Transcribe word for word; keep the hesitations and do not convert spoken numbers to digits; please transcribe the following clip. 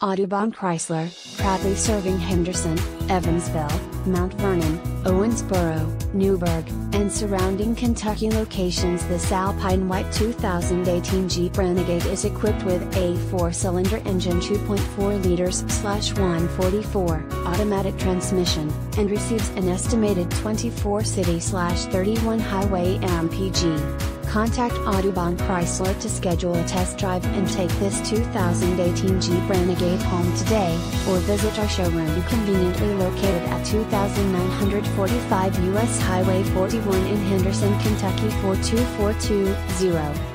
Audubon Chrysler, proudly serving Henderson, Evansville, Mount Vernon, Owensboro, Newburgh, and surrounding Kentucky locations. This Alpine White two thousand eighteen Jeep Renegade is equipped with a four-cylinder engine, two point four liters slash one forty-four, automatic transmission, and receives an estimated twenty-four city slash thirty-one highway M P G. Contact Audubon Chrysler to schedule a test drive and take this two thousand eighteen Jeep Renegade home today, or visit our showroom conveniently located at two thousand nine hundred forty-five U S Highway forty-one in Henderson, Kentucky four two four two zero.